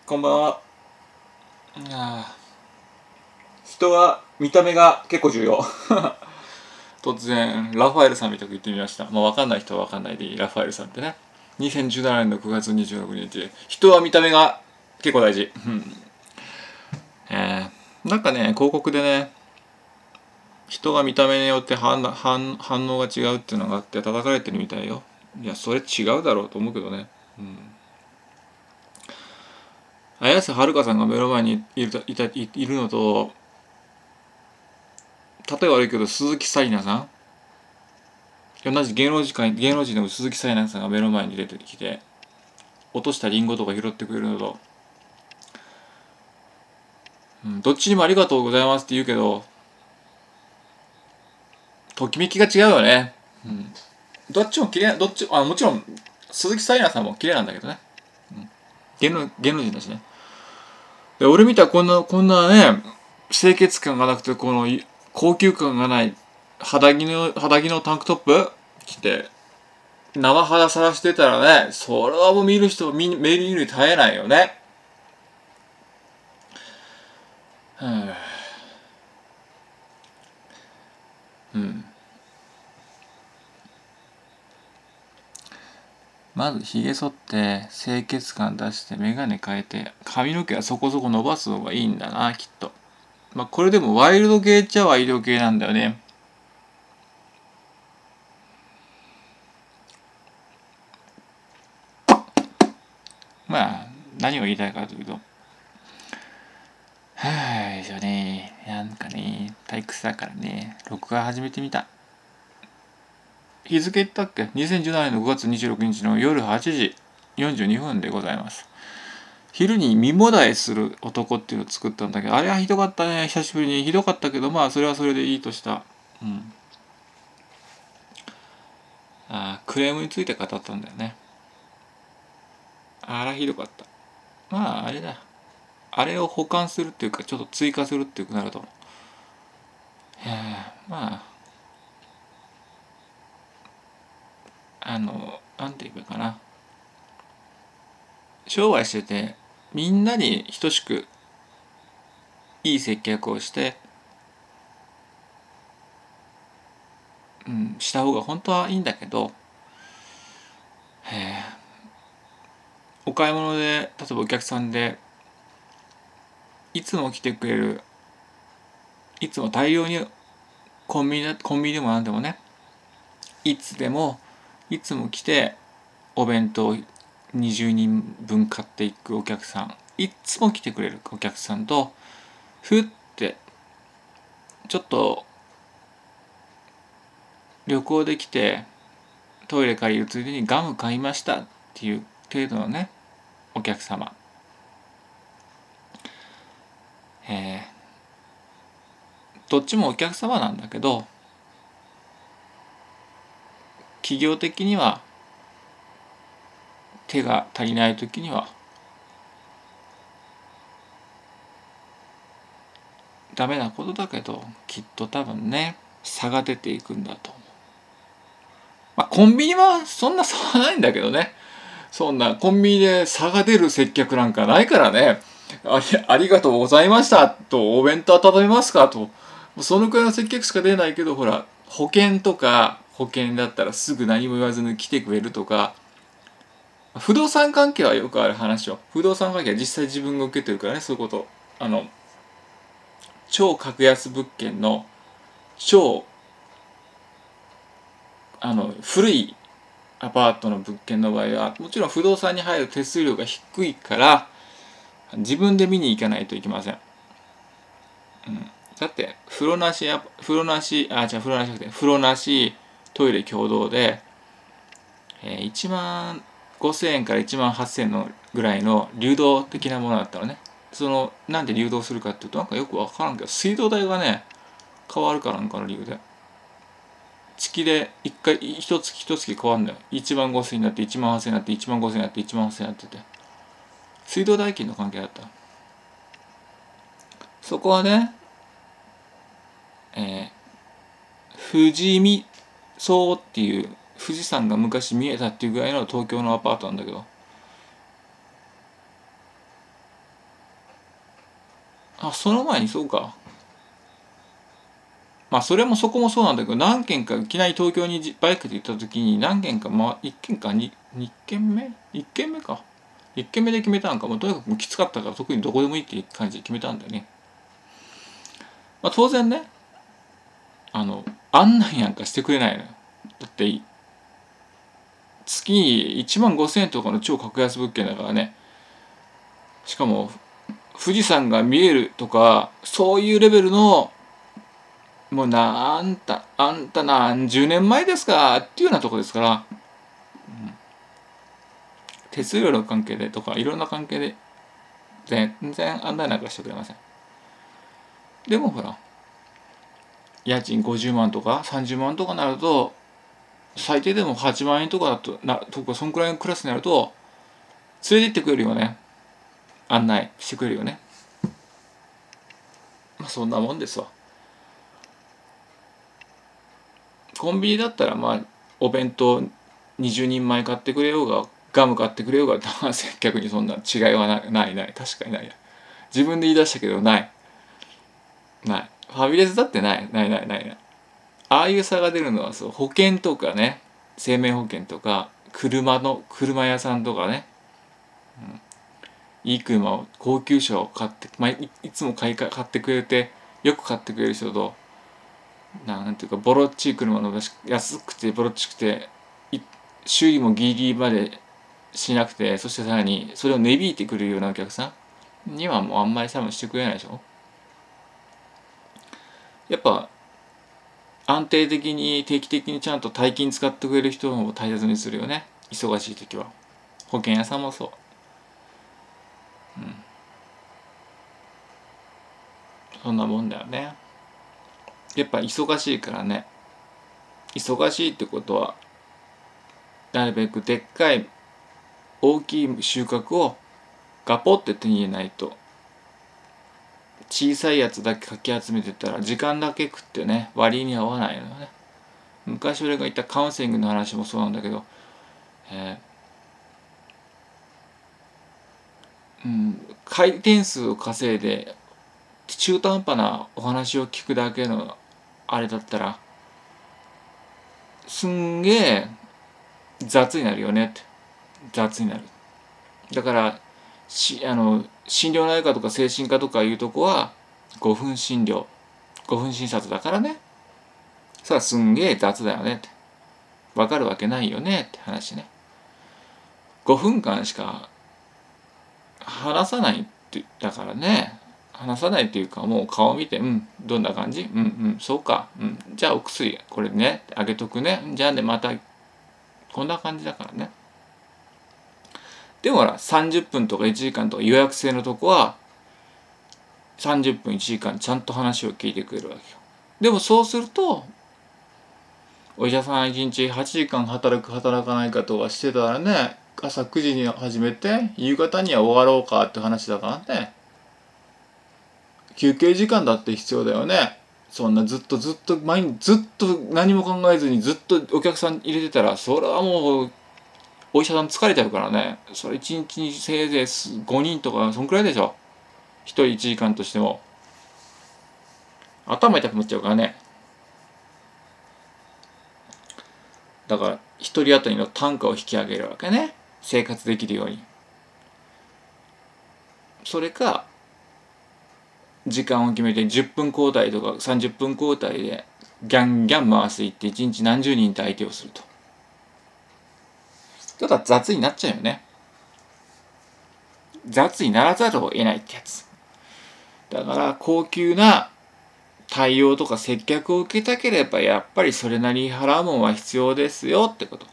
こんばんは。人は見た目が結構重要。突然ラファエルさんみたく言ってみました。まあ分かんない人は分かんないでいい。ラファエルさんってね、2017年の9月26日、人は見た目が結構大事。なんかね、広告でね、人が見た目によって反応が違うっていうのがあって叩かれてるみたいよ。いや、それ違うだろうと思うけどね。綾瀬はるかさんが目の前にいるのと、例えば悪いけど鈴木紗理奈さん、同じ芸能人でも鈴木紗理奈さんが目の前に出てきて落としたリンゴとか拾ってくれるのと、どっちにもありがとうございますって言うけどときめきが違うよね。どっちも綺麗、もちろん鈴木紗理奈さんも綺麗なんだけどね。芸能人だしね。で俺見たらこんなね、清潔感がなくてこの高級感がない肌着のタンクトップ着て生肌さらしてたらね、それはもう見るに耐えないよね。まずひげ剃って清潔感出して眼鏡変えて髪の毛はそこそこ伸ばす方がいいんだな、きっと。まあこれでもワイルド系っちゃワイルド系なんだよね。まあ何を言いたいかというと、以上ね、なんかね退屈だからね録画始めてみた。日付言ったっけ？ 2017 年の5月26日の夜8時42分でございます。昼に身もだえする男っていうのを作ったんだけど、あれはひどかったね。久しぶりにひどかったけど、まあそれはそれでいいとした。クレームについて語ったんだよね。あらひどかった。まああれだ、あれを補完するっていうかちょっと追加するっていうなると、まあなんて言えばいいかな、商売しててみんなに等しくいい接客をして、した方が本当はいいんだけど、お買い物で例えばお客さんでいつも来てくれる、いつも大量にコンビニでもなんでもね、いつも来てお弁当20人分買っていくお客さん、いつも来てくれるお客さんと、ふってちょっと旅行で来てトイレ借りるついでにガム買いましたっていう程度のねお客様、どっちもお客様なんだけど、企業的には手が足りない時にはダメなことだけど、きっと多分ね差が出ていくんだと思う。まあコンビニはそんな差はないんだけどね。そんなコンビニで差が出る接客なんかないからね。ありがとうございましたと、お弁当温めますかと、そのくらいの接客しか出ないけど、ほら保険だったらすぐ何も言わずに来てくれるとか、不動産関係はよくある話よ。不動産関係は実際自分が受けてるからね、そういうこと。超格安物件の超古いアパートの物件の場合はもちろん不動産に入る手数料が低いから自分で見に行かないといけません。だって風呂なしトイレ共同で、1万5,000円から1万8,000円のぐらいの流動的なものだったらね、なんで流動するかっていうとなんかよく分からんけど、水道代がね変わるからなんかの理由で月で一月変わるんだよ。1万5,000円になって1万8,000円になって1万5,000円になって1万8,000円になってて、水道代金の関係だった。そこはね、富士見荘っていう富士山が昔見えたっていうぐらいの東京のアパートなんだけど、 その前にそうか。まあそれもそこもそうなんだけど、何軒かいきなり東京にバイクで行った時に何軒か、1軒か 2軒目 ?1 軒目か。1軒目で決めたんか。もうとにかくもうきつかったから特にどこでもいいっていう感じで決めたんだよね。まあ当然ね、案内なんかしてくれないのよ。だって月に1万5,000円とかの超格安物件だからね。しかも富士山が見えるとかそういうレベルの、もうあんた何十年前ですかっていうようなとこですから、手数料の関係でとかいろんな関係で全然案内なんかしてくれません。でもほら、家賃50万とか30万とかなると、最低でも8万円とかだとかそんくらいのクラスになると連れて行ってくれるよね。案内してくれるよね。まあそんなもんですわ。コンビニだったらまあお弁当20人前買ってくれようがガム買ってくれようが接客にそんな違いはない確かにないや。自分で言い出したけどないファミレスだってない。ああいう差が出るのはそう、保険とかね、生命保険とか車屋さんとかね、いい車を高級車を買って、いつも買ってくれてよく買ってくれる人と、なんていうかボロっちい車の安くてボロっちくて修理もギリギリまでしなくて、そしてさらにそれを値引いてくるようなお客さんにはもうあんまり多分してくれないでしょ。やっぱ安定的に定期的にちゃんと大金使ってくれる人を大切にするよね、忙しい時は。保険屋さんもそう、そんなもんだよね。やっぱ忙しいからね。忙しいってことはなるべくでっかい大きい収穫をガポって手に入れないと、小さいやつだけかき集めてたら時間だけ食ってね割に合わないのよね。昔俺が言ったカウンセリングの話もそうなんだけど、回転数を稼いで中途半端なお話を聞くだけのあれだったらすんげえ雑になるよねって。雑になる。だから心療内科とか精神科とかいうとこは5分診療5分診察だからね、それはすんげえ雑だよねって、分かるわけないよねって話ね。5分間しか話さないってだからね、話さないっていうかもう顔見て、どんな感じ、そうか、じゃあお薬これねあげとくね、じゃあねまた、こんな感じだからね。でもほら30分とか1時間とか予約制のとこは30分1時間ちゃんと話を聞いてくれるわけよ。でもそうするとお医者さん1日8時間働く働かないかとかしてたらね、朝9時に始めて夕方には終わろうかって話だからね。休憩時間だって必要だよね。そんなずっと毎日ずっと何も考えずにずっとお客さん入れてたら、それはもうお医者さん疲れちゃうからね。それ1日にせいぜい5人とかそんくらいでしょ、1人1時間としても。頭痛くなっちゃうからね。だから1人当たりの単価を引き上げるわけね、生活できるように。それか時間を決めて10分交代とか30分交代でギャンギャン回していって1日何十人と相手をすると、ちょっと雑になっちゃうよね。雑にならざるを得ないってやつだから、高級な対応とか接客を受けたければやっぱりそれなりに払うもんは必要ですよってこと。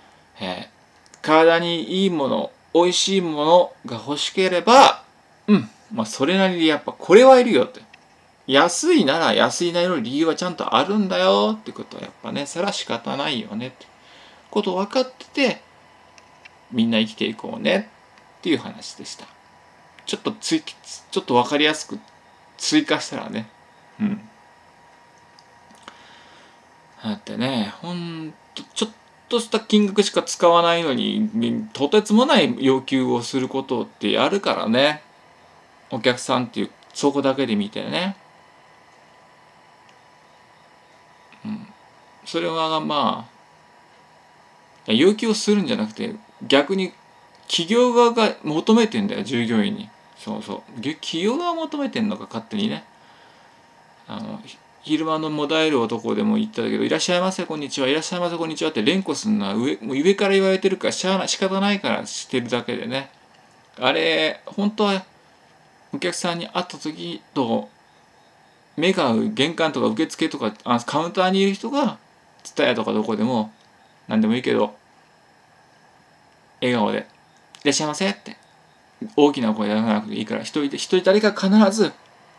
体にいいもの美味しいものが欲しければそれなりにやっぱこれはいるよって、安いなら安いなりの理由はちゃんとあるんだよってことはやっぱね、それは仕方ないよねってこと分かってて、みんな生きていこうねっていう話でした。ちょっと分かりやすく追加したらね、だってね、ほんとちょっとした金額しか使わないのにとてつもない要求をすることってあるからね。お客さんっていうそこだけで見てね、それはまあ要求をするんじゃなくて、逆に企業側が求めてんだよ、従業員に。そうそう、企業側求めてんのか、勝手にね。昼間のもだえる男でも言ったけど、いらっしゃいませこんにちは、いらっしゃいませこんにちはって連呼するのはもう上から言われてるから仕方ないからしてるだけでね。あれ本当はお客さんに会った時と目が合う玄関とか受付とかカウンターにいる人がTSUTAYAとかどこでも何でもいいけど笑顔で「いらっしゃいませ」って大きな声出さなくていいから、一人誰か必ず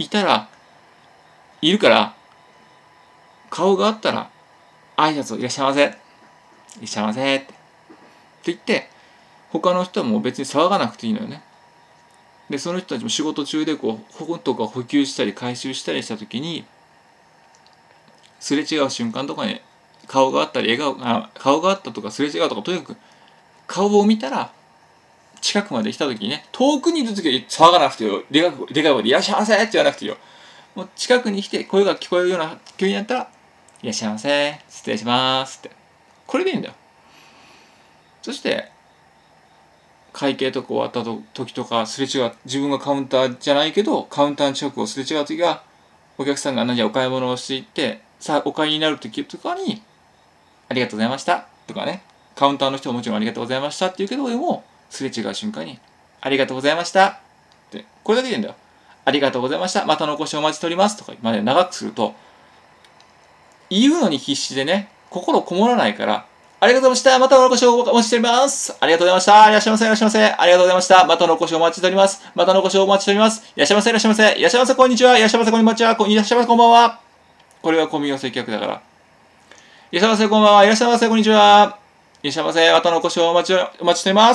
いるから、顔があったら挨拶を「いらっしゃいませ」「いらっしゃいませ」って言って他の人はもう別に騒がなくていいのよね。でその人たちも仕事中で本とか補給したり回収したりした時にすれ違う瞬間とかに顔があったり顔があったとかすれ違うとか、とにかく顔を見たら近くまで来た時にね、遠くにいる時は騒がなくてよ、でかい声で「いらっしゃいませ」って言わなくていいよ。もう近くに来て声が聞こえるような急になったら「いらっしゃいませ、失礼します」ってこれでいいんだよ。そして会計とか終わった時とかすれ違う、自分がカウンターじゃないけどカウンターの近くをすれ違う時が、お客さんが何かお買い物をしていってさあお買いになる時とかに「ありがとうございました」とかね、カウンターの人ももちろん「ありがとうございました」って言うけど、でもすれ違う瞬間に「ありがとうございました」ってこれだけでいいんだよ。ありがとうございました、またのお越しお待ちしておりますとかまで長くすると、言うのに必死でね、心こもらないから、ありがとうございました、またのお越しをお待ちしております、ありがとうございました、いらっしゃいませいらっしゃいませ、ありがとうございました、またのお越しをお待ちしております、またのお越しをお待ちしております、いらっしゃいませいらっしゃいませ、いらっしゃいませこんにちは、いらっしゃいませこんにちは、いらっしゃいませこんばんは。これがコミュニ接客だから。いらっしゃいませこんばんは、いらっしゃいませこんにちは、いらっしゃいませ、またのお越しをお待ちしております。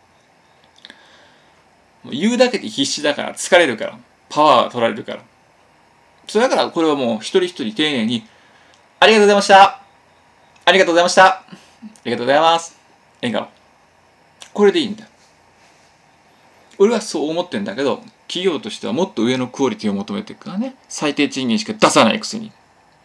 言うだけで必死だから、疲れるから、パワー取られるから。それだからこれはもう一人一人丁寧にありがとうございました、ありがとうございました、ありがとうございます、笑顔、これでいいんだ。俺はそう思ってんだけど、企業としてはもっと上のクオリティを求めていくからね、最低賃金しか出さないくせに。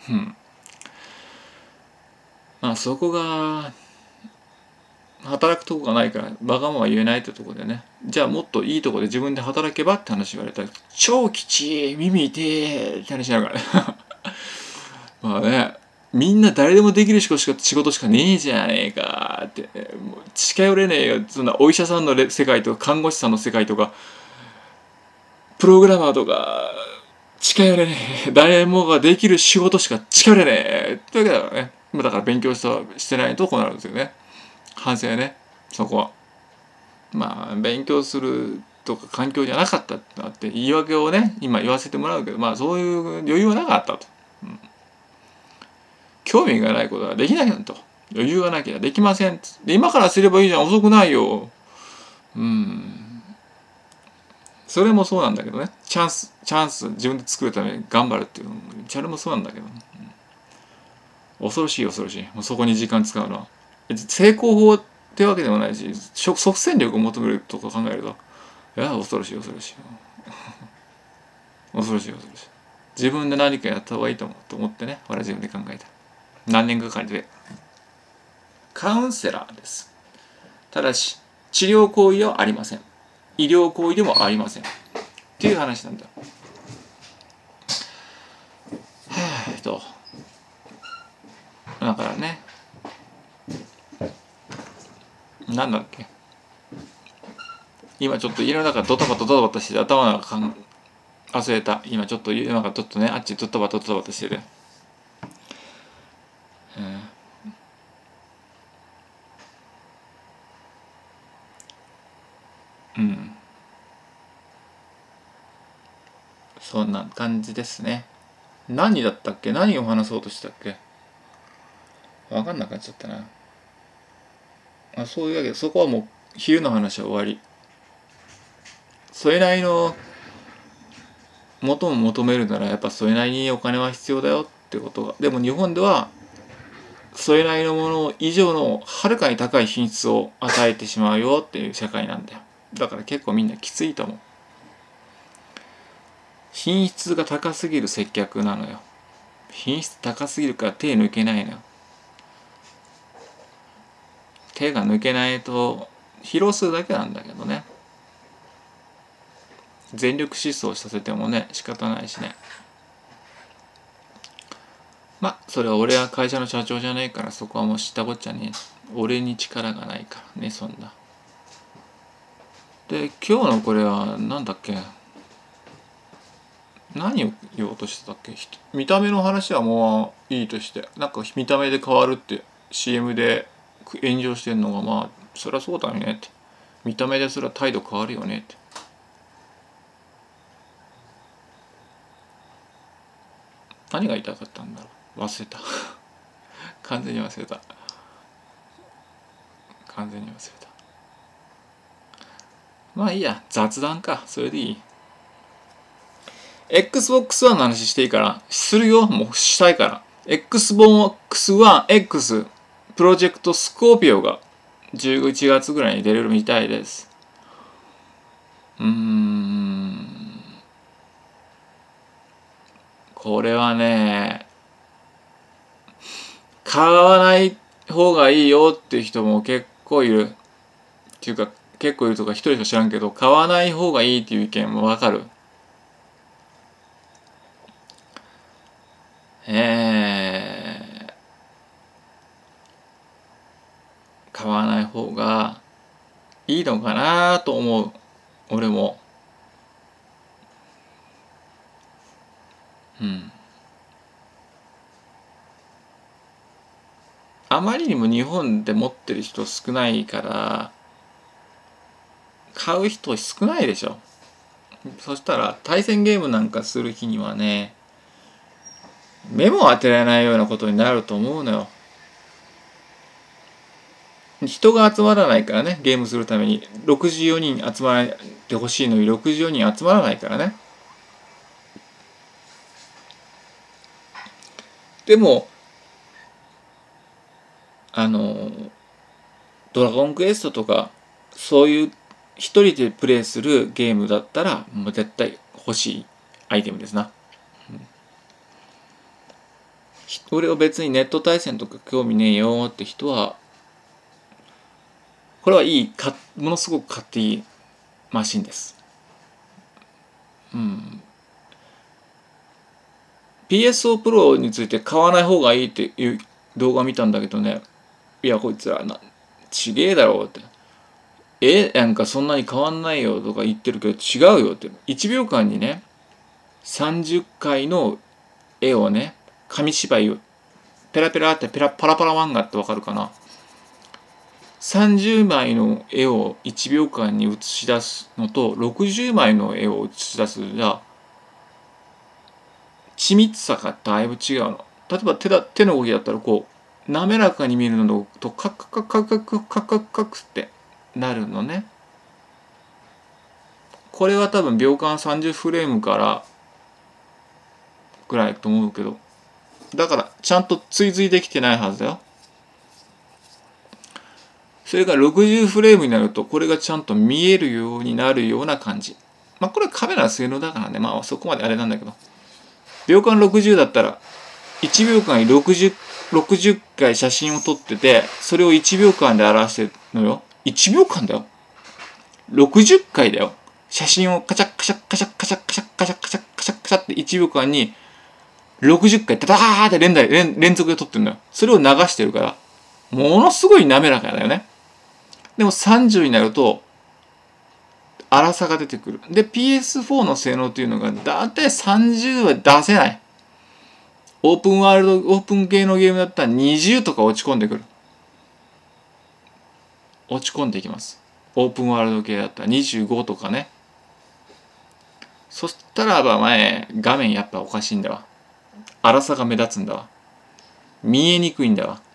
まあそこが働くとこがないからわがまま言えないってとこでね、じゃあもっといいとこで自分で働けばって話言われたら超きちい耳痛いって話になるからねまあね、みんな誰でもできる仕事しかねえじゃねえかって、もう近寄れねえよ、そんなお医者さんの世界とか看護師さんの世界とかプログラマーとか近寄れねえ、誰もができる仕事しか近寄れねえってわけだからね。だから勉強してないとこうなるんですよね。反省ね、そこは。まあ勉強するとか環境じゃなかったってなって言い訳をね今言わせてもらうけど、まあそういう余裕はなかったと。興味がないことはできないよと。余裕がなきゃできませんで、今からすればいいじゃん、遅くないよ。それもそうなんだけどね、チャンス自分で作るために頑張るっていうのもそれもそうなんだけど、恐ろしいもうそこに時間使うのは成功法ってわけでもないし、即戦力を求めるとか考えると、いや恐ろしい恐ろしい自分で何かやった方がいいと思ってね、俺は自分で考えた。何年かかりでカウンセラーです。ただし治療行為ではありません、医療行為でもありませんっていう話なんだ。だからね、なんだっけ、今ちょっと家の中ドタバタしてて頭の中忘れた。今ちょっと家の中ちょっとね、あっちドタバタしてて、そんな感じですね。何だったっけ、何を話そうとしたっけ、分かんなくなっちゃったな。そういうわけでそこはもう昼の話は終わり。それなりの求めるならやっぱそれなりにお金は必要だよってことが。でも日本ではそれなりのもの以上のはるかに高い品質を与えてしまうよっていう社会なんだよ。だから結構みんなきついと思う。 品質が高すぎる接客なのよ。品質高すぎるから手抜けないのよ。手が抜けないと疲労するだけなんだけどね。全力疾走させてもね仕方ないしね。まあそれは俺は会社の社長じゃないからそこはもう知ったこっちゃねえ。俺に力がないからねそんな。で今日のこれはなんだっけ、何を言おうとしてたっけ。見た目の話はもういいとして、なんか見た目で変わるって CM で炎上してんのが、まあそりゃそうだよねって、見た目でそれは態度変わるよねって。何が言いたかったんだろう、忘れた完全に忘れた、完全に忘れた。まあいいや、雑談か、それでいい。Xbox One の話していいから、するよ、もうしたいから。Xbox One X プロジェクトスコーピオが11月ぐらいに出れるみたいです。これはね、買わない方がいいよっていう人も結構いる。っていうか、結構いるとか一人しか知らんけど、買わない方がいいっていう意見もわかる。買わない方がいいのかなと思う。俺も。あまりにも日本で持ってる人少ないから買う人少ないでしょ。そしたら対戦ゲームなんかする日にはね、目も当てられないようなことになると思うのよ。人が集まらないからね、ゲームするために64人集まってほしいのに64人集まらないからね。でもドラゴンクエストとかそういう一人でプレイするゲームだったらもう絶対欲しいアイテムですな。俺は別にネット対戦とか興味ねえよって人はこれはいいものすごく買っていいマシンです。PSO プロについて買わない方がいいっていう動画見たんだけどね、いやこいつらちげえだろうって、なんかそんなに変わんないよとか言ってるけど違うよって、1秒間にね30回の絵をね、紙芝居をペラペラってパラパラ漫画ってわかるかな、30枚の絵を1秒間に映し出すのと60枚の絵を映し出すじゃ緻密さがだいぶ違うの。例えば手の動きだったらこう滑らかに見えるのとカクカクカクカクカクカクってなるのね。これは多分秒間30フレームからぐらいと思うけど、だからちゃんと追随できてないはずだよ。それが60フレームになるとこれがちゃんと見えるようになるような感じ。まあこれはカメラの性能だからね、まあそこまであれなんだけど、秒間60だったら1秒間に60回写真を撮ってて、それを1秒間で表してるのよ。1秒間だよ。60回だよ。写真をカチャカチャカチャカチャカチャカチャカチャカチャカチャって1秒間に60回ダダーって連続で撮ってるんだよ。それを流してるから、ものすごい滑らかだよね。でも30になると、粗さが出てくる。で、PS4 の性能というのが、だいたい30は出せない。オープン系のゲームだったら20とか落ち込んでくる。落ち込んでいきます。オープンワールド系だったら25とかね。そしたら画面やっぱおかしいんだわ。粗さが目立つんだわ。見えにくいんだわ。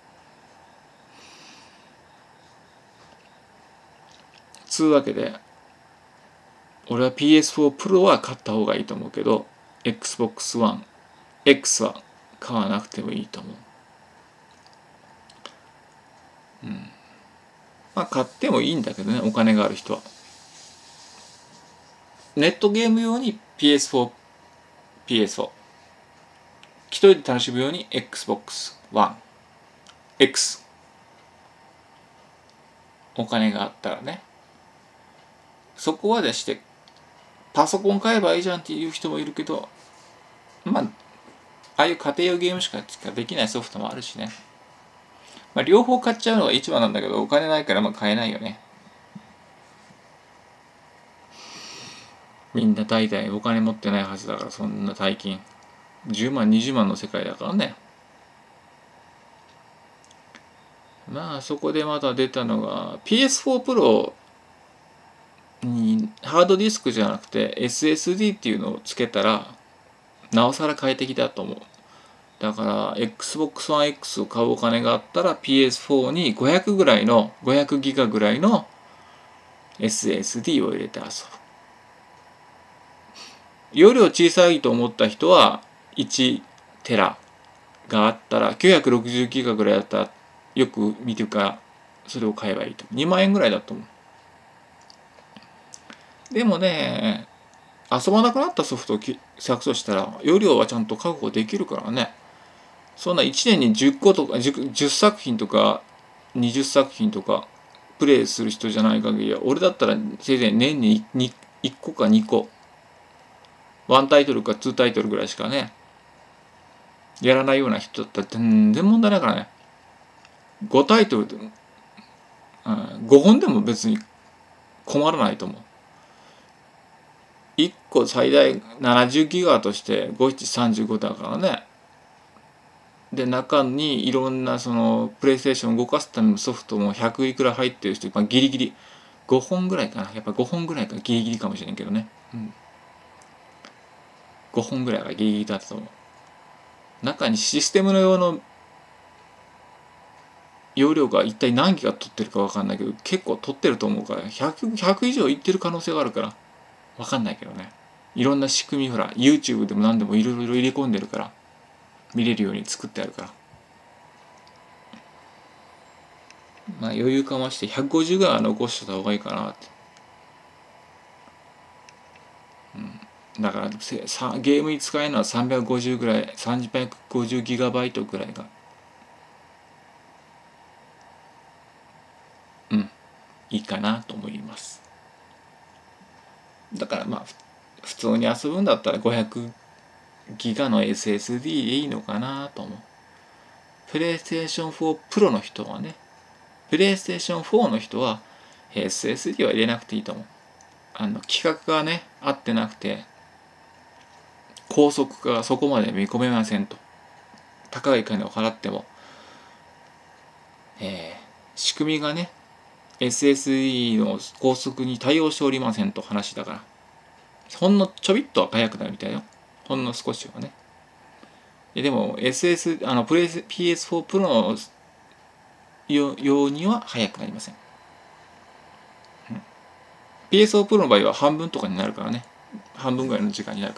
つうわけで、俺は PS4 Pro は買った方がいいと思うけど、Xbox One X は買わなくてもいいと思う。まあ買ってもいいんだけどね、お金がある人は。 ネットゲーム用に PS4 一人で楽しむように Xbox One X お金があったらね、そこまでしてパソコン買えばいいじゃんっていう人もいるけど、まあああいう家庭用ゲームしかできないソフトもあるしね、まあ、両方買っちゃうのが一番なんだけど、お金ないからまあ買えないよね。みんな大体お金持ってないはずだから、そんな大金10万20万の世界だからね。まあそこでまた出たのが PS4 Pro にハードディスクじゃなくて SSD っていうのをつけたらなおさら快適だと思う。だから Xbox One X を買うお金があったら PS4 に500ぐらいの500ギガぐらいの SSD を入れて遊ぶ。容量小さいと思った人は1テラがあったら960ギガぐらいだったらよく見てるからそれを買えばいいと。2万円ぐらいだと思う。でもね、遊ばなくなったソフトを削除したら容量はちゃんと確保できるからね。そんな1年に10個とか 10作品とか20作品とかプレイする人じゃない限りは、俺だったらせいぜい年に1個か2個1タイトルか2タイトルぐらいしかねやらないような人だったら全然問題ないからね。5タイトルで、5本でも別に困らないと思う。1個最大70ギガとして5×7=35だからね。で中にいろんなそのプレイステーションを動かすためのソフトも100いくら入ってる人、まあ、ギリギリ5本ぐらいかな。やっぱ5本ぐらいかギリギリかもしれんけどね、5本ぐらいがギリギリだったと思う。中にシステムの用の容量が一体何ギガ取ってるか分かんないけど結構取ってると思うから 100以上いってる可能性があるから分かんないけどね。いろんな仕組み、ほら YouTube でも何でもいろいろ入れ込んでるから見れるように作ってあるから、まあ余裕かまして150ぐらいは残してた方がいいかなって。だからゲームに使えるのは350ぐらい、350ギガバイトぐらいがいいかなと思います。だからまあ普通に遊ぶんだったら500ギガの SSD でいいのかなと思う。プレイステーション4 Pro の人はね、プレイステーション4の人は SSD は入れなくていいと思う。規格がね合ってなくて高速化がそこまで見込めませんと。高い金を払っても、仕組みがね SSD の高速に対応しておりませんと話だから、ほんのちょびっとは速くなるみたいよ。ほんの少しはね。でも PS4 Pro の用には速くなりません。PS4 Pro の場合は半分とかになるからね。半分ぐらいの時間になるから。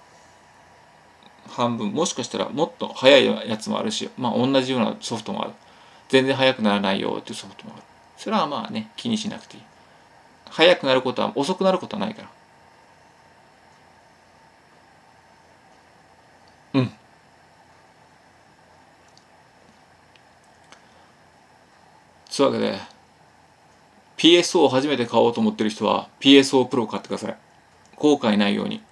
半分、もしかしたらもっと速いやつもあるし、まあ同じようなソフトもある。全然速くならないよっていうソフトもある。それはまあね、気にしなくていい。速くなることは、遅くなることはないから。そういうわけで PSO を初めて買おうと思ってる人は PSO Pro を買ってください。後悔ないように。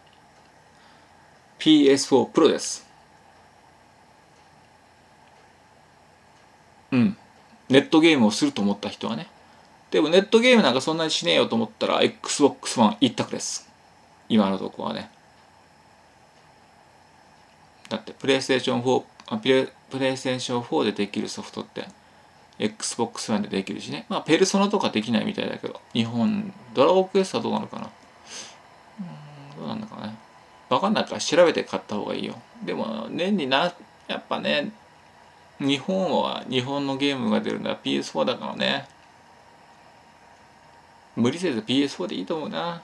PS4 Pro です。ネットゲームをすると思った人はね。でもネットゲームなんかそんなにしねえよと思ったら Xbox One 一択です。今のところはね。だってプレイステーション4プレイステーション4でできるソフトって Xbox One でできるしね。まあペルソナとかできないみたいだけど、日本ドラゴンクエストはどうなのかな。どうなんだかね。分かんないから調べて買った方がいいよ。でも年にやっぱね、日本は日本のゲームが出るのは PS4 だからね。無理せず PS4 でいいと思うな。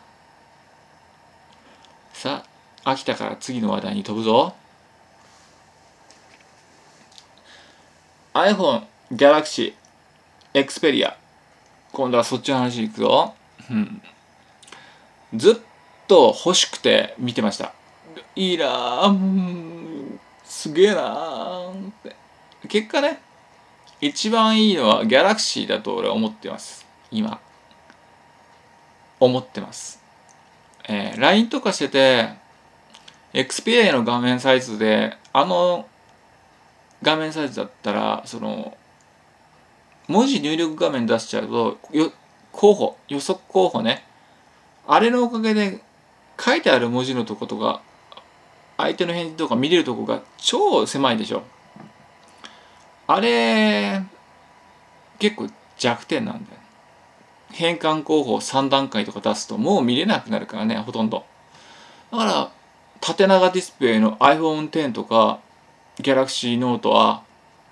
さあ、飽きたから次の話題に飛ぶぞ。iPhone Galaxy Xperia。今度はそっちの話いくぞ。 ずっと欲しくて見てました。いいなあ、すげえなあって。結果ね、一番いいのはギャラクシーだと俺は思ってます。今。思ってます。LINE とかしてて、Xperia の画面サイズで、画面サイズだったら、文字入力画面出しちゃうと、予測候補ね。あれのおかげで、書いてある文字のとことか、相手の返事とか見れるとこが超狭いでしょ。あれ、結構弱点なんだよ。変換候補3段階とか出すともう見れなくなるからね、ほとんど。だから、縦長ディスプレイの iPhone X とか Galaxy Note は、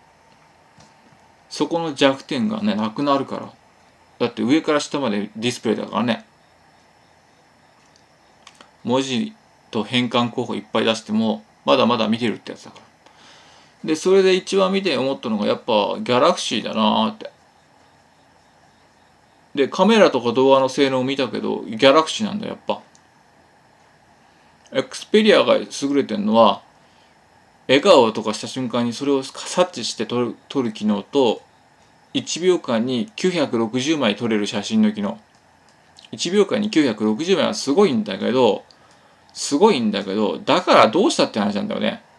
そこの弱点がね、なくなるから。だって上から下までディスプレイだからね。文字と変換候補いっぱい出しても、まだまだ見てるってやつだから。で、それで一番見て思ったのが、やっぱ Galaxy だなーって。で、カメラとか動画の性能を見たけど、Galaxy なんだ、やっぱ。Xperia が優れてるのは、笑顔とかした瞬間にそれを察知して撮る機能と、1秒間に960枚撮れる写真の機能。1秒間に960枚はすごいんだけど、だからどうしたって話なんだよね。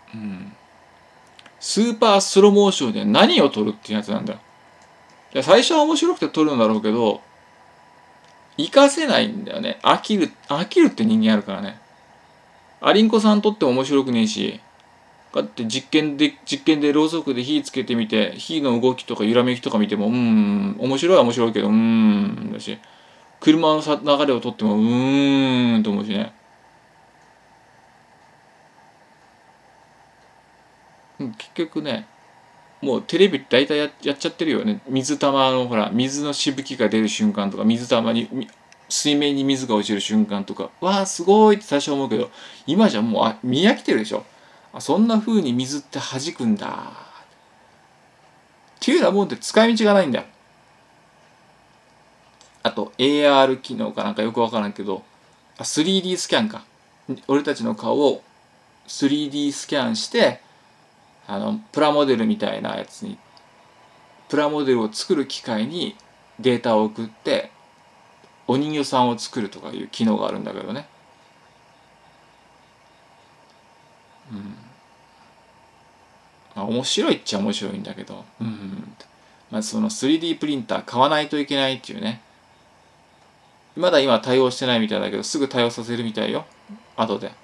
スーパースローモーションで何を撮るってやつなんだよ。最初は面白くて撮るんだろうけど、活かせないんだよね。飽きるって人間あるからね。アリンコさん撮っても面白くねえし、だって実験でろうそくで火つけてみて、火の動きとか揺らめきとか見ても、面白いは面白いけど、だし、車の流れを撮っても、と思うしね。結局ね、もうテレビ大体やっちゃってるよね。水玉のほら、水のしぶきが出る瞬間とか、水面に水が落ちる瞬間とか、わあすごいって最初思うけど、今じゃもう見飽きてるでしょ。そんな風に水って弾くんだっていうようなもんで使い道がないんだよ。あと AR 機能かなんかよくわからんけど、3D スキャンか。俺たちの顔を 3D スキャンして、プラモデルみたいなやつに、プラモデルを作る機械にデータを送って、お人形さんを作るとかいう機能があるんだけどね。面白いっちゃ面白いんだけど、まあその 3D プリンター買わないといけないっていうね。まだ今対応してないみたいだけど、すぐ対応させるみたいよ。後で。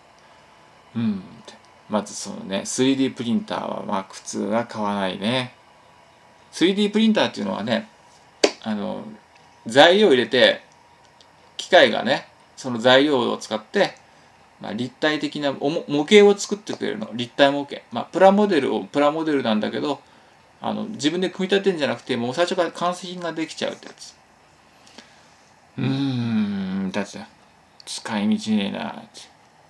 まずそのね、3D プリンターはまあ普通は買わないね。3D プリンターっていうのはね、材料を入れて、機械がね、その材料を使って、立体的な模型を作ってくれるの。立体模型。プラモデルなんだけど、自分で組み立てるんじゃなくて、もう最初から完成品ができちゃうってやつ。だって使い道ねえなって。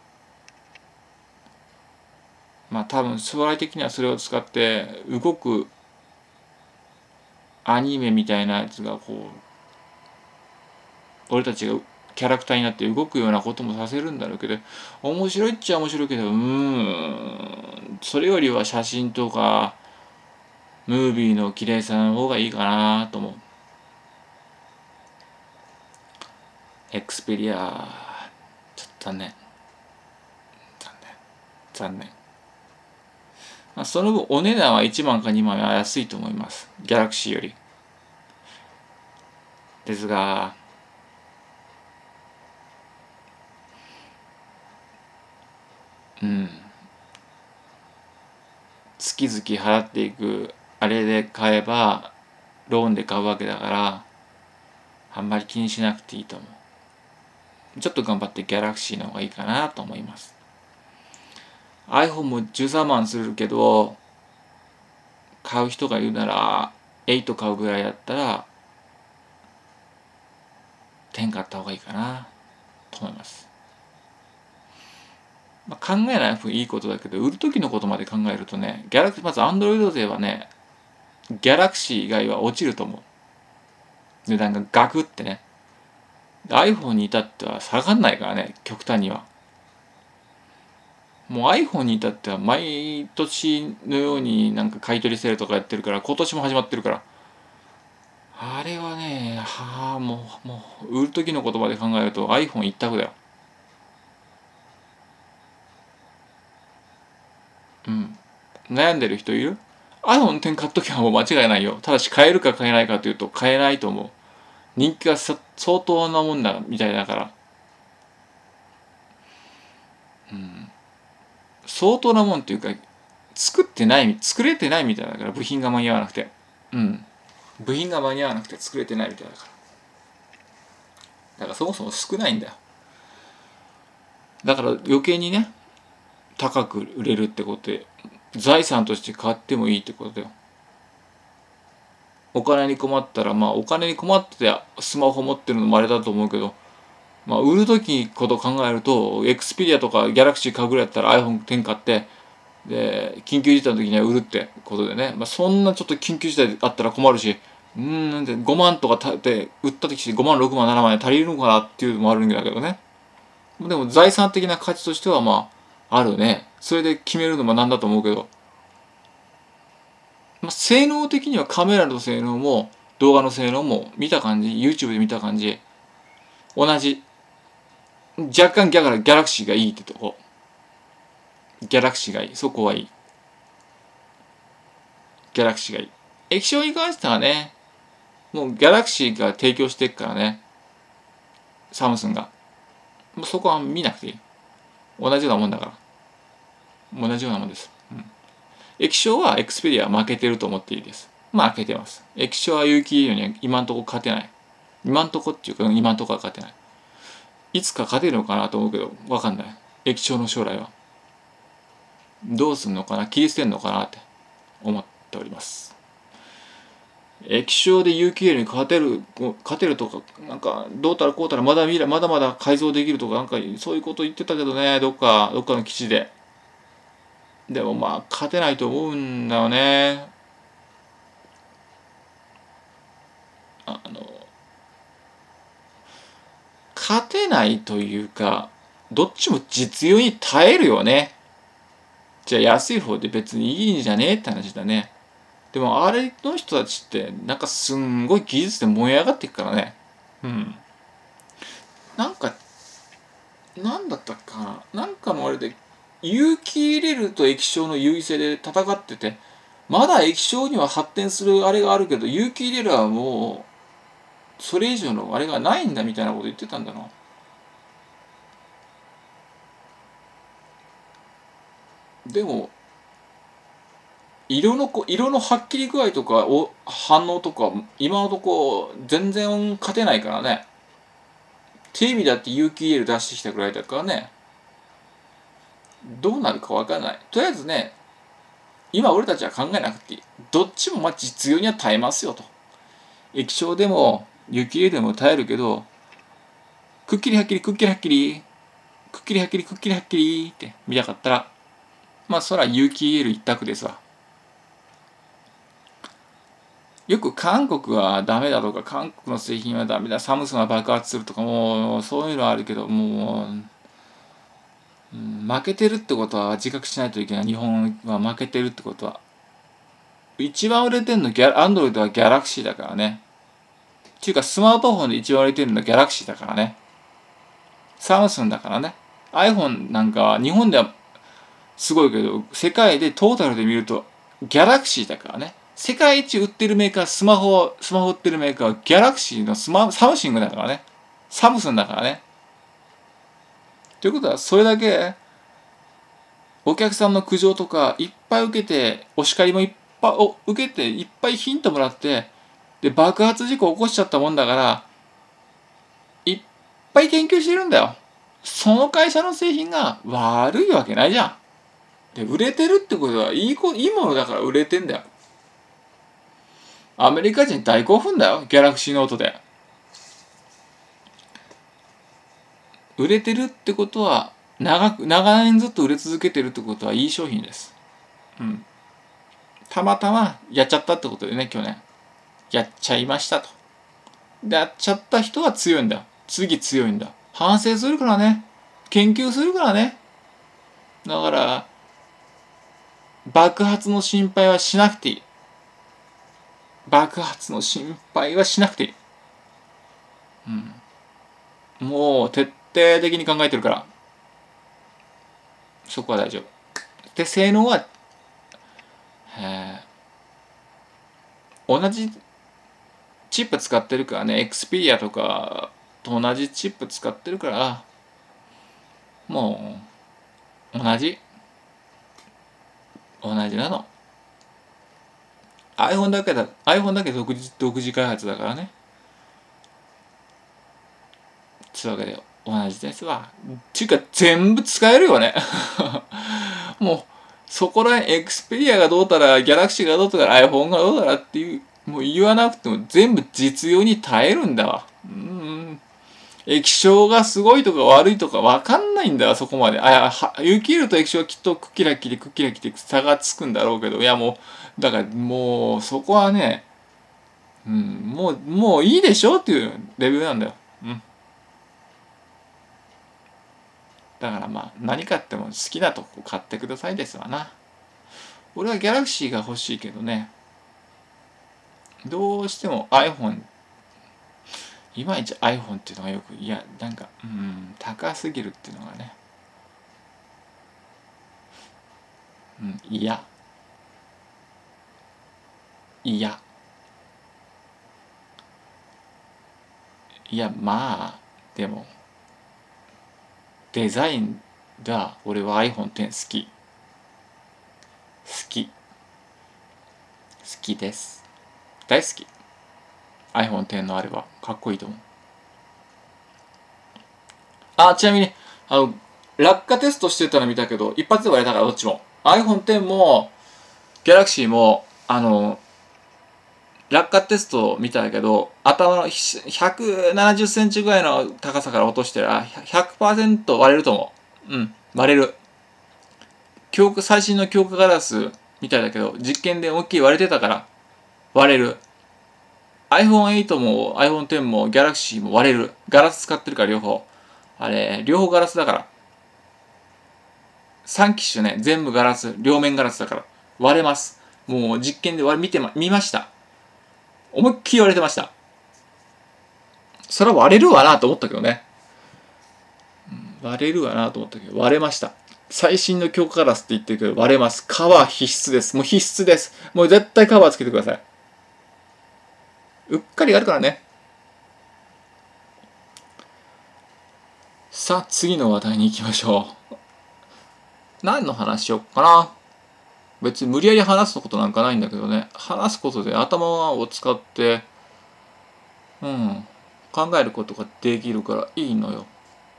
多分将来的にはそれを使って動くアニメみたいなやつがこう俺たちがキャラクターになって動くようなこともさせるんだろうけど、面白いっちゃ面白いけど、それよりは写真とかムービーの綺麗さの方がいいかなと思う。エクスペリアちょっと残念。その分お値段は1万か2万は安いと思います。ギャラクシーより。ですが、月々払っていくあれで買えばローンで買うわけだから、あんまり気にしなくていいと思う。ちょっと頑張ってギャラクシーの方がいいかなと思います。iPhone も13万するけど、買う人が言うなら8買うぐらいだったら10買った方がいいかなと思います。考えない方がいいことだけど、売る時のことまで考えるとね、まず Android 勢はね、ギャラクシー以外は落ちると思う。値段がガクってね。 iPhone に至っては下がんないからね、極端には。もう iPhone に至っては毎年のようになんか買い取りセールとかやってるから、今年も始まってるから、あれはね、もう売る時の言葉で考えると iPhone 一択だよ。うん。悩んでる人いる？ iPhone 10買っときはもう間違いないよ。ただし買えるか買えないかというと買えないと思う。人気が相当なもんだみたいだから。うん。相当なもんっていうか、作れてないみたいだから、部品が間に合わなくて。うん。部品が間に合わなくて作れてないみたいだから。だからそもそも少ないんだよ。だから余計にね、高く売れるってことで、財産として買ってもいいってことだよ。お金に困ったら、まあお金に困っててスマホ持ってるのもあれだと思うけど、まあ売る時こと考えると、エクスペリアとかギャラクシー買うぐらいだったら iPhone X 買って、で、緊急事態の時には売るってことでね、まあそんなちょっと緊急事態あったら困るし、なんで5万とかで売った時5万、6万、7万で足りるのかなっていうのもあるんだけどね。でも財産的な価値としてはまあ、あるね。それで決めるのもなんだと思うけど、まあ、性能的にはカメラの性能も動画の性能も見た感じ YouTube で見た感じ同じ。若干ギャラクシーがいいってとこ。ギャラクシーがいい、そこはいい。ギャラクシーがいい。液晶に関してはね、もうギャラクシーが提供してっからね、サムスンがもうそこは見なくていい。同じようなもんだから。同じようなもんです。液晶はエクスペリア負けてると思っていいです。まあ負けてます。液晶は有機 EL には今んとこ勝てない。今んとこっていうか今んとこは勝てない。いつか勝てるのかなと思うけど分かんない。液晶の将来はどうすんのかな、切り捨てんのかなって思っております。液晶で有機 EL に勝てるとか、なんかどうたらこうたらまだまだ改造できるとか、なんかそういうこと言ってたけどね、どっかの基地で。でもまあ勝てないと思うんだよね。あの勝てないというか、どっちも実用に耐えるよね。じゃあ安い方で別にいいんじゃねえって話だね。でもあれの人たちってなんかすんごい技術で燃え上がっていくからね。うん。なんか、なんだったかな。なんかのあれで有機入れると液晶の優位性で戦ってて、まだ液晶には発展するあれがあるけど、有機入れるはもうそれ以上のあれがないんだみたいなこと言ってたんだな。でも色のはっきり具合とか反応とか今のとこ全然勝てないからね。テレビだって有機 EL 出してきたぐらいだからね、どうなるか分からない。とりあえずね、今俺たちは考えなくていい。どっちもまあ実用には耐えますよと。液晶でも有機 EL でも耐えるけど、くっきりはっきりくっきりはっきりくっきりはっきりくっきりはっきりって見たかったら、まあそら有機 EL 一択ですわ。よく韓国はダメだとか、韓国の製品はダメだ、サムスンは爆発するとか、もうそういうのはあるけど、もう、負けてるってことは自覚しないといけない。日本は負けてるってことは。一番売れてるのアンドロイドはギャラクシーだからね。っていうかスマートフォンで一番売れてるのはギャラクシーだからね。サムスンだからね。iPhone なんかは日本ではすごいけど、世界でトータルで見るとギャラクシーだからね。世界一売ってるメーカー、スマホ売ってるメーカーはギャラクシーのサムシングだからね。サムスンだからね。ということは、それだけお客さんの苦情とかいっぱい受けて、お叱りもいっぱい受けて、いっぱいヒントもらって、で、爆発事故起こしちゃったもんだから、いっぱい研究してるんだよ。その会社の製品が悪いわけないじゃん。で、売れてるってことはいいものだから売れてんだよ。アメリカ人大興奮だよ、ギャラクシーノートで。売れてるってことは、長年ずっと売れ続けてるってことはいい商品です。うん。たまたまやっちゃったってことでね、去年。やっちゃいましたと。で、やっちゃった人は強いんだよ。 次強いんだ。反省するからね。研究するからね。だから、爆発の心配はしなくていい。爆発の心配はしなくていい。もう徹底的に考えてるから。そこは大丈夫。で、性能は、同じチップ使ってるからね、Xperia とかと同じチップ使ってるから、もう、同じなの。iPhone だけ独自開発だからね。つうわけで、同じですわ。ちゅうか、全部使えるよね。もう、そこらへん、Xperia がどうたら、Galaxy がどうたら、iPhone がどうたらっていう、もう言わなくても全部実用に耐えるんだわ。液晶がすごいとか悪いとか分かんないんだわ、そこまで。有機 EL と液晶はきっとクッキラキリ差がつくんだろうけど、いやもう、だからもう、そこはね、もういいでしょっていうレベルなんだよ。だからまあ、何買っても好きなとこ買ってくださいですわな。俺はギャラクシーが欲しいけどね、どうしても iPhone、いまいち iPhone っていうのがよく、いや、なんか、高すぎるっていうのがね、いや、まあ、でも、デザインが、俺は iPhone X 好き。好き。好きです。大好き。iPhone X のあれば、かっこいいと思う。ちなみに、あの、落下テストしてたの見たけど、一発で割れたからどっちも。iPhone X も、Galaxy も、落下テスト見たけど、頭の170センチぐらいの高さから落としてら 100% 割れると思う。割れる。最新の強化ガラスみたいだけど、実験で思いっきり割れてたから割れる。iPhone8 も iPhone X も Galaxy も割れる。ガラス使ってるから両方。あれ、両方ガラスだから。3機種ね、全部ガラス、両面ガラスだから。割れます。もう実験で見ました。思いっきり割れてました。それは割れるわなと思ったけどね。割れるわなと思ったけど、割れました。最新の強化ガラスって言ってるけど、割れます。カバー必須です。もう必須です。もう絶対カバーつけてください。うっかりあるからね。さあ、次の話題に行きましょう。何の話しよっかな。別に無理やり話すことなんかないんだけどね。話すことで頭を使って、考えることができるからいいのよ。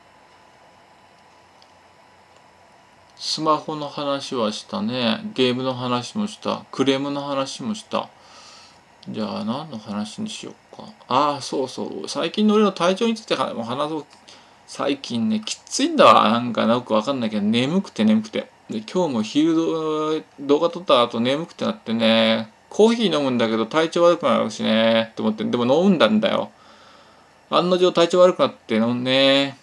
スマホの話はしたね。ゲームの話もした。クレームの話もした。じゃあ何の話にしようか。そうそう。最近の俺の体調についても話そう。最近ね、きついんだわ。なんかよくわかんないけど、眠くて。で、今日も昼動画撮った後眠くてなってね、コーヒー飲むんだけど体調悪くなるしね、と思って、でも飲んだんだよ。案の定体調悪くなって飲んね、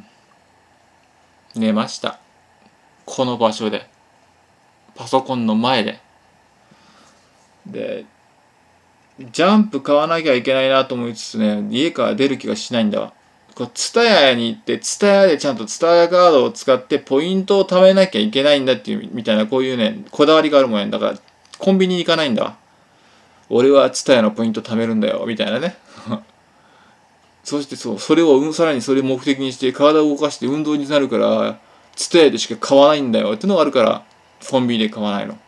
寝ました。この場所で。パソコンの前で。で、ジャンプ買わなきゃいけないなと思いつつね、家から出る気がしないんだわ。ツタヤに行って、ツタヤでちゃんとツタヤカードを使ってポイントを貯めなきゃいけないんだっていう、みたいなこういうね、こだわりがあるもんやんだから、コンビニに行かないんだわ。俺はツタヤのポイント貯めるんだよ、みたいなね。そしてそれをさらにそれを目的にして体を動かして運動になるから、ツタヤでしか買わないんだよってのがあるから、コンビニで買わないの。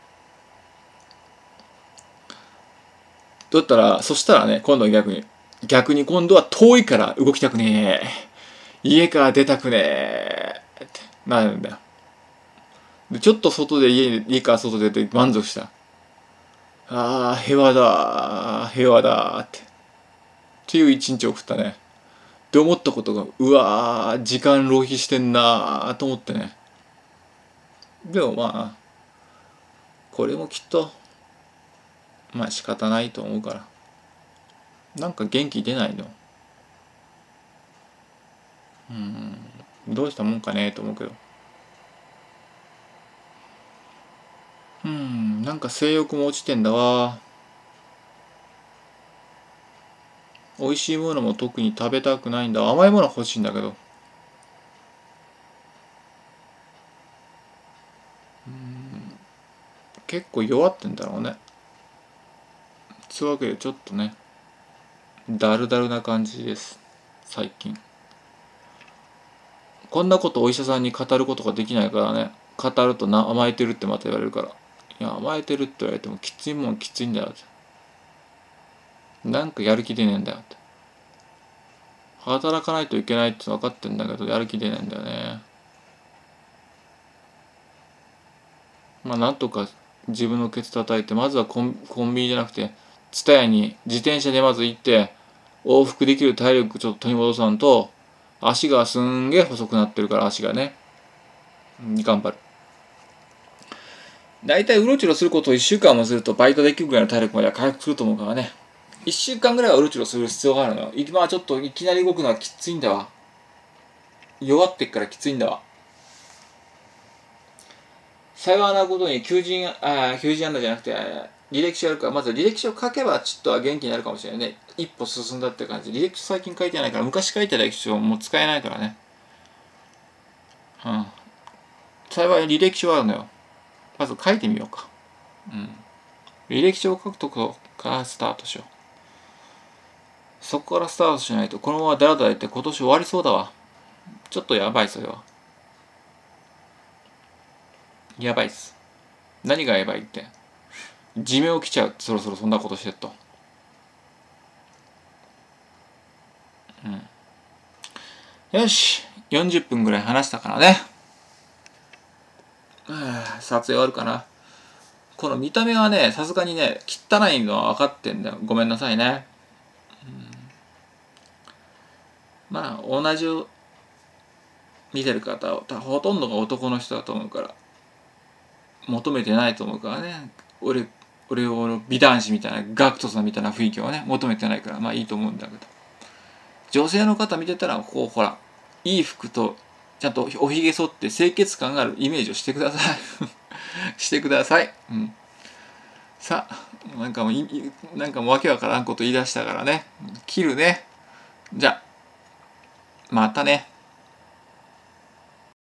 そしたらね、今度は逆に今度は遠いから動きたくねえ。家から出たくねえ。ってなるんだよ。で、ちょっと家から外出て満足した。平和だっていう一日を送ったね。って思ったことが、時間浪費してんなーと思ってね。でもまあ、これもきっと、まあ仕方ないと思うから。なんか元気出ないの。 どうしたもんかねと思うけど、なんか性欲も落ちてんだわ。美味しいものも特に食べたくないんだ。甘いもの欲しいんだけど、結構弱ってんだろうね。つうわけでちょっとね、だるだるな感じです最近。こんなことお医者さんに語ることができないからね。語ると甘えてるってまた言われるから、いや甘えてるって言われてもきついもんきついんだよって、なんかやる気出ねえんだよって、働かないといけないって分かってんだけどやる気出ねえんだよね。まあなんとか自分のケツ叩いて、まずはコンビニじゃなくて蔦屋に自転車でまず行って往復できる体力ちょっと取り戻さんと、足がすんげえ細くなってるから、足がね、頑張る。大体うろちょろすることを1週間もするとバイトできるぐらいの体力までは回復すると思うからね。1週間ぐらいはうろちょろする必要があるのよ。今はちょっといきなり動くのはきついんだわ。弱ってっからきついんだわ。幸いなことに求人案内じゃなくて履歴書やるから、まず履歴書書けばちょっとは元気になるかもしれないね。一歩進んだって感じ。履歴書最近書いてないから、昔書いた履歴書もう使えないからね。幸い履歴書はあるのよ。まず書いてみようか。履歴書を書くとこからスタートしよう。そこからスタートしないとこのままダラダラ言って今年終わりそうだわ。ちょっとやばい、それはやばいっす。何がやばいって、寿命来ちゃう。そろそろそんなことしてると。よし、40分ぐらい話したからね。撮影終わるかな。この見た目はね、さすがにね汚いのは分かってんだよ。ごめんなさいね。まあ同じ見てる方はほとんどが男の人だと思うから、求めてないと思うからね。俺を美男子みたいな、ガクトさんみたいな雰囲気をね求めてないから、まあいいと思うんだけど、女性の方見てたらこうほら、いい服とちゃんとおひげ剃って清潔感があるイメージをしてくださいしてください。さあ、なんかもうわけわからんこと言い出したからね、切るね。じゃあまたね。